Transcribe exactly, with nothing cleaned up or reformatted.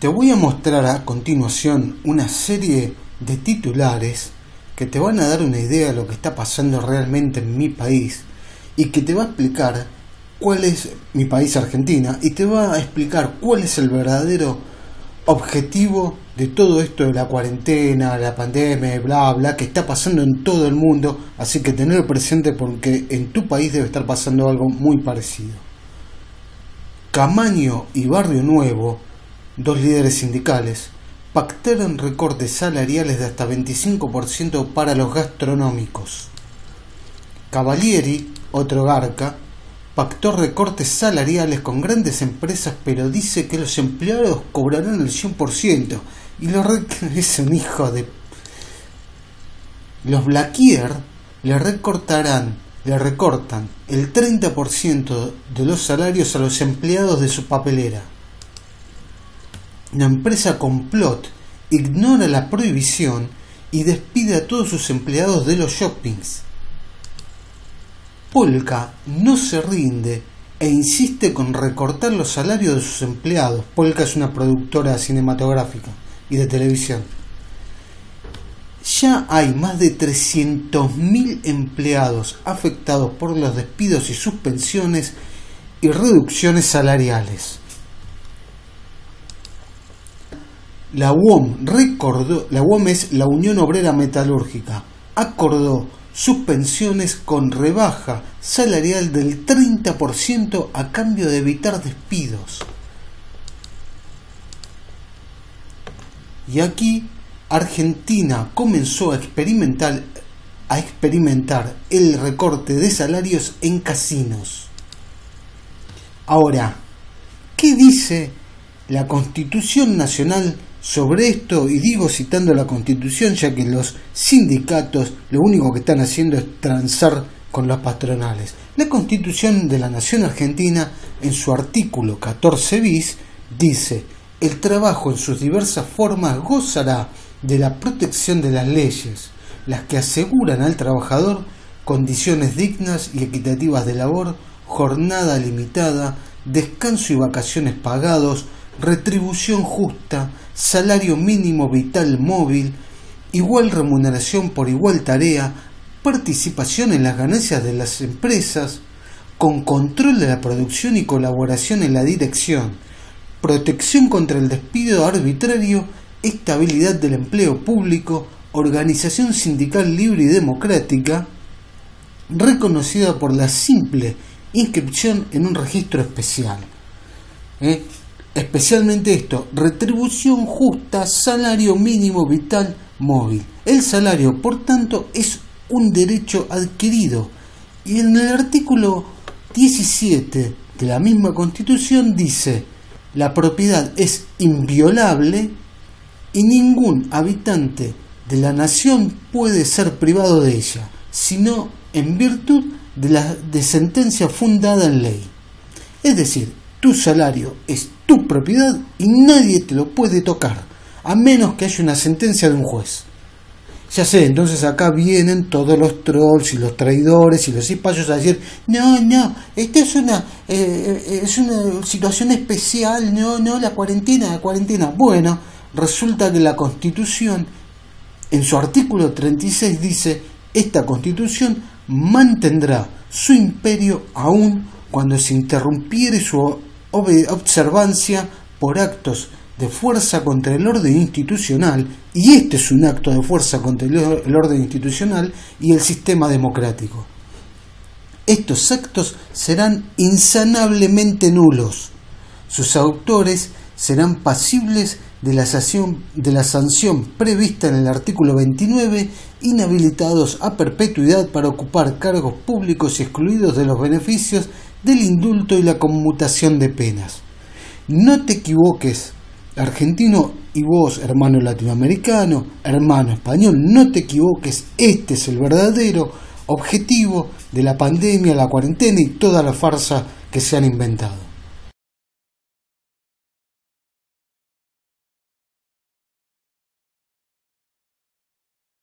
Te voy a mostrar a continuación una serie de titulares que te van a dar una idea de lo que está pasando realmente en mi país y que te va a explicar cuál es mi país, Argentina, y te va a explicar cuál es el verdadero objetivo de todo esto de la cuarentena, la pandemia, bla bla, que está pasando en todo el mundo. Así que tenerlo presente porque en tu país debe estar pasando algo muy parecido. Camaño y Barrio Nuevo, dos líderes sindicales, pactaron recortes salariales de hasta veinticinco por ciento para los gastronómicos. Cavalieri, otro garca, pactó recortes salariales con grandes empresas, pero dice que los empleados cobrarán el cien por ciento. Y lo re... es un hijo de... Los Blaquier le recortarán, le recortan el treinta por ciento de los salarios a los empleados de su papelera. La empresa Complot ignora la prohibición y despide a todos sus empleados de los shoppings. Polka no se rinde e insiste con recortar los salarios de sus empleados. Polka es una productora cinematográfica y de televisión. Ya hay más de trescientos mil empleados afectados por los despidos y suspensiones y reducciones salariales. La U O M recordó, la U O M es la Unión Obrera Metalúrgica, acordó suspensiones con rebaja salarial del treinta por ciento a cambio de evitar despidos. Y aquí Argentina comenzó a experimentar, a experimentar el recorte de salarios en casinos. Ahora, ¿qué dice la Constitución Nacional sobre esto? Y digo citando la Constitución, ya que los sindicatos lo único que están haciendo es transar con las patronales. La Constitución de la Nación Argentina, en su artículo catorce bis, dice: el trabajo en sus diversas formas gozará de la protección de las leyes, las que aseguran al trabajador condiciones dignas y equitativas de labor, jornada limitada, descanso y vacaciones pagados, retribución justa, salario mínimo vital móvil, igual remuneración por igual tarea, participación en las ganancias de las empresas, con control de la producción y colaboración en la dirección, protección contra el despido arbitrario, estabilidad del empleo público, organización sindical libre y democrática, reconocida por la simple inscripción en un registro especial. ¿Eh? Especialmente esto: retribución justa, salario mínimo vital móvil. El salario, por tanto, es un derecho adquirido. Y en el artículo diecisiete de la misma Constitución dice: la propiedad es inviolable y ningún habitante de la nación puede ser privado de ella, sino en virtud de la de sentencia fundada en ley. Es decir, tu salario es tu propiedad y nadie te lo puede tocar, a menos que haya una sentencia de un juez. Ya sé, entonces acá vienen todos los trolls y los traidores y los cipayos a decir: no, no, esta es una, eh, es una situación especial, no, no, la cuarentena, la cuarentena. Bueno, resulta que la Constitución, en su artículo treinta y seis, dice: esta Constitución mantendrá su imperio aún cuando se interrumpiere su observancia por actos de fuerza contra el orden institucional, y este es un acto de fuerza contra el orden institucional y el sistema democrático. Estos actos serán insanablemente nulos. Sus autores serán pasibles de la sanción, de la sanción prevista en el artículo veintinueve, inhabilitados a perpetuidad para ocupar cargos públicos y excluidos de los beneficios del indulto y la conmutación de penas. No te equivoques, argentino, y vos, hermano latinoamericano, hermano español, no te equivoques. Este es el verdadero objetivo de la pandemia, la cuarentena y toda la farsa que se han inventado.